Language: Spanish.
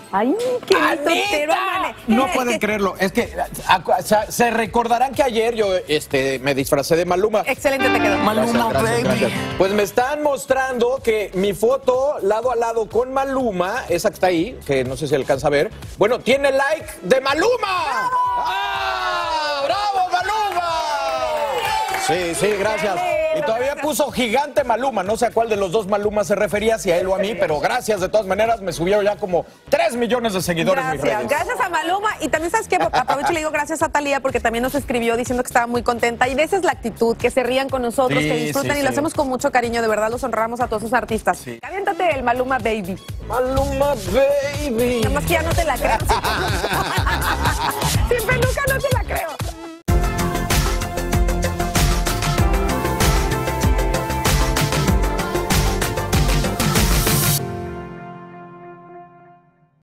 Ay, qué mitotero, ¡Anita! No pueden creerlo. Es que se recordarán que ayer yo me disfracé de Maluma. Excelente te quedó. Maluma, gracias. Pues me están mostrando que mi foto lado a lado con Maluma, esa que está ahí, que no sé si alcanza a ver, bueno, tiene like de Maluma. ¡Ah! ¡Bravo, Maluma! Sí, gracias. Y todavía puso gigante Maluma, no sé a cuál de los dos Malumas se refería, si a él o a mí, pero gracias de todas maneras, me subió ya como 3 millones de seguidores en mis redes. Gracias a Maluma, y también sabes que aprovecho y le digo gracias a Talía porque también nos escribió diciendo que estaba muy contenta, y de esa es la actitud, que se rían con nosotros, que disfruten, y lo hacemos con mucho cariño, de verdad los honramos a todos sus artistas. Aviéntate el Maluma Baby. Maluma Baby. Nada más que ya no te la creo. Sin peluca no te la creo.